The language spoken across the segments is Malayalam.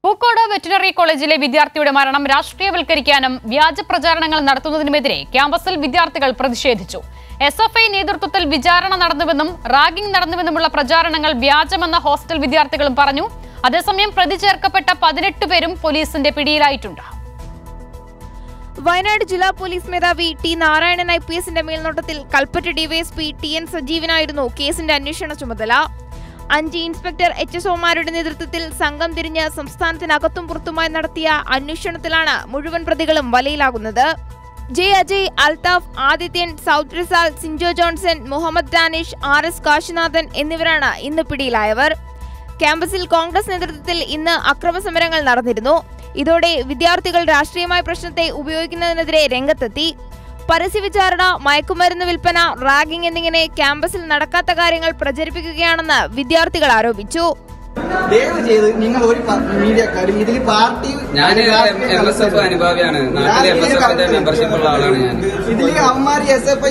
പൂക്കോട് വെറ്റിനറി കോളേജിലെ വിദ്യാർത്ഥിയുടെ മരണം രാഷ്ട്രീയവൽക്കരിക്കാനും വ്യാജ പ്രചാരണങ്ങൾ നടത്തുന്നതിനുമെതിരെ ക്യാമ്പസിൽ വിദ്യാർത്ഥികൾ പ്രതിഷേധിച്ചു. SFI നേതൃത്വത്തിൽ വിചാരണ നടന്നുവെന്നും റാഗിംഗ് നടന്നുവെന്നുമുള്ള പ്രചാരണങ്ങൾ വ്യാജമെന്ന ഹോസ്റ്റൽ വിദ്യാർത്ഥികളും പറഞ്ഞു. അതേസമയം പ്രതി ചേർക്കപ്പെട്ട 18 പേരും പോലീസിന്റെ പിടിയിലായിട്ടുണ്ട്. വയനാട് ജില്ലാ പോലീസ് മേധാവി ടി നാരായണൻ IPSന്റെ മേൽനോട്ടത്തിൽ കൽപ്പറ്റ DYSP TN സജീവനായിരുന്നു കേസിന്റെ അന്വേഷണ ചുമതല. 5 ഇൻസ്പെക്ടർ HSOമാരുടെ നേതൃത്വത്തിൽ സംഘം തിരിഞ്ഞ് സംസ്ഥാനത്തിനകത്തും പുറത്തുമായി നടത്തിയ അന്വേഷണത്തിലാണ് മുഴുവൻ പ്രതികളും വലയിലാകുന്നത്. J. Ajay, അൽതാഫ്, ആദിത്യൻ, സൗത്ത് റിസാൽ, സിൻജോ ജോൺസൺ, മുഹമ്മദ് ഡാനിഷ്, RS കാശിനാഥൻ എന്നിവരാണ് ഇന്ന് പിടിയിലായവർ. ക്യാമ്പസിൽ കോൺഗ്രസ് നേതൃത്വത്തിൽ ഇന്ന് അക്രമസമരങ്ങൾ നടന്നിരുന്നു. ഇതോടെ വിദ്യാർത്ഥികൾ രാഷ്ട്രീയമായ പ്രശ്നത്തെ ഉപയോഗിക്കുന്നതിനെതിരെ രംഗത്തെത്തി. പരസ്യവിചാരണ, മയക്കുമരുന്ന് വിൽപ്പന, റാഗിംഗ് എന്നിങ്ങനെ ക്യാമ്പസിൽ നടക്കാത്ത കാര്യങ്ങൾ പ്രചരിപ്പിക്കുകയാണെന്ന് വിദ്യാർത്ഥികൾ ആരോപിച്ചു. ദയവ് ചെയ്ത് നിങ്ങൾ ഒരു മീഡിയക്കാരും ഇതിൽ പാർട്ടി MSF അനുഭാവിയാണ്. നാട്ടിലെ MSFന്റെ മെമ്പർഷിപ്പ് ഉള്ള ആളാണ് ഞാൻ. ഇതിൽ അമ്മമാര്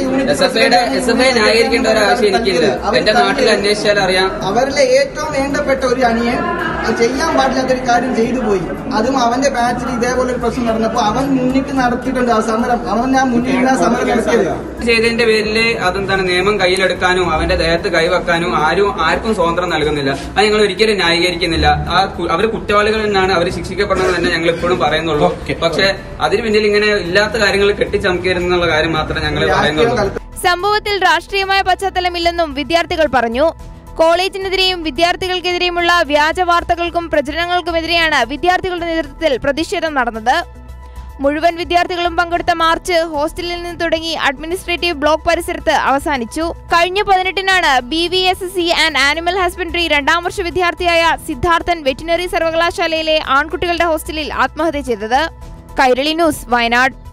SFI ന്യായീകരിക്കേണ്ട ഒരു ആവശ്യം എനിക്കില്ല. എന്റെ നാട്ടിൽ അന്വേഷിച്ചാൽ അറിയാം. അവരിലെ ഏറ്റവും വേണ്ടപ്പെട്ട ഒരു അനിയൻ ചെയ്യാൻ പാടില്ലാത്തൊരു കാര്യം ചെയ്തു പോയി. അതും അവന്റെ ബാച്ചിൽ ഇതേപോലെ ഒരു പ്രശ്നം നടന്നപ്പോ അവൻ മുന്നിട്ട് നടത്തിയിട്ടുണ്ട് ആ സമരം. അവൻ ഞാൻ മുന്നിട്ട് ആ സമരം നടത്തിയത് ചെയ്തതിന്റെ പേരിൽ അതെന്താണ് നിയമം കയ്യിലെടുക്കാനും അവന്റെ ദേഹത്ത് കൈവെക്കാനും ആർക്കും സ്വാതന്ത്ര്യം നൽകുന്നില്ല. അത് ഞങ്ങൾ ഒരിക്കലും ന്യായീകരിക്കുന്നില്ല. അവര് കുറ്റവാളികളിൽ നിന്നാണ് അവർ ശിക്ഷിക്കപ്പെടുന്നത് തന്നെ ഞങ്ങൾ ഇപ്പോഴും പറയുന്നുള്ളൂ. പക്ഷെ അതിന് പിന്നിൽ ഇങ്ങനെ ഇല്ലാത്ത കാര്യങ്ങൾ കെട്ടിച്ചമക്കരുന്നുള്ള കാര്യം മാത്രമേ ഞങ്ങൾ പറയുന്നുള്ളൂ. സംഭവത്തിൽ രാഷ്ട്രീയമായ പശ്ചാത്തലമില്ലെന്നും വിദ്യാർത്ഥികൾ പറഞ്ഞു. കോളേജിനെതിരെയും വിദ്യാർത്ഥികൾക്കെതിരെയുമുള്ള വ്യാജ വാർത്തകൾക്കും പ്രചരണങ്ങൾക്കുമെതിരെയാണ് വിദ്യാർത്ഥികളുടെ നേതൃത്വത്തിൽ പ്രതിഷേധം നടന്നത്. മുഴുവൻ വിദ്യാർത്ഥികളും പങ്കെടുത്ത മാർച്ച് ഹോസ്റ്റലിൽ നിന്ന് തുടങ്ങി അഡ്മിനിസ്ട്രേറ്റീവ് ബ്ലോക്ക് പരിസരത്ത് അവസാനിച്ചു. കഴിഞ്ഞ 18-നാണ് BVSC ആൻഡ് ആനിമൽ ഹസ്ബൻഡറി 2ാം വർഷ വിദ്യാർത്ഥിയായ സിദ്ധാർത്ഥൻ വെറ്റിനറി സർവകലാശാലയിലെ ആൺകുട്ടികളുടെ ഹോസ്റ്റലിൽ ആത്മഹത്യ ചെയ്തത്. കൈരളി ന്യൂസ്, വയനാട്.